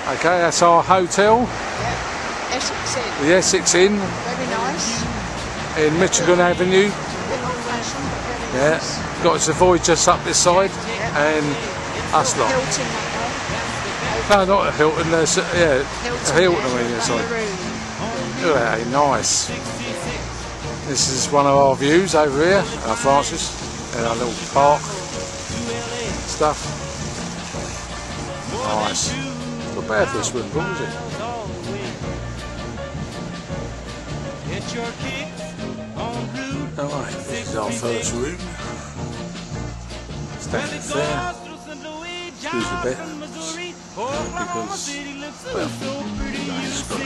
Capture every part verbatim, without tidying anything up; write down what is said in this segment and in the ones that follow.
Okay, that's our hotel. Yeah. Essex Inn. The Essex Inn. Very nice. In Michigan Avenue. Bit old fashioned, but very Yeah. nice. Got Savoy just up this side. Yeah. And us lot. Hilton that No, not a Hilton. There's, yeah, way. a Hilton on the yeah. inside. Maroon. Look at that, nice. This is one of our views over here, our Francis, and our little park stuff. Nice. Not bad for a swimming pool, is it? Alright, this is our first room. Standing there. Excuse the bed. Because, well, it's got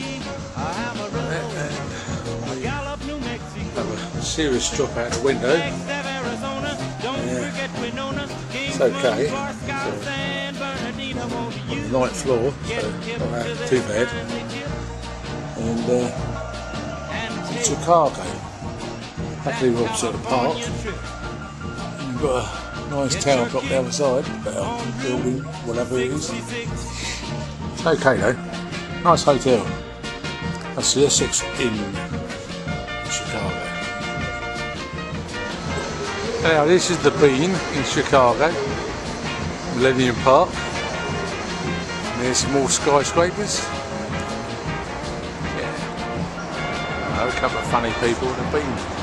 have a serious drop out the window. Yeah. It's okay. So, on the ninth floor, so not that too bad. And uh, Chicago. Happily we're opposite the park. And you've got a nice tower block the other side, better building, whatever it is. It's okay though. Nice hotel. That's the Essex Inn, Chicago. Now this is the Bean in Chicago, Millennium Park. And there's some more skyscrapers. Yeah. Oh, a couple of funny people at the Bean.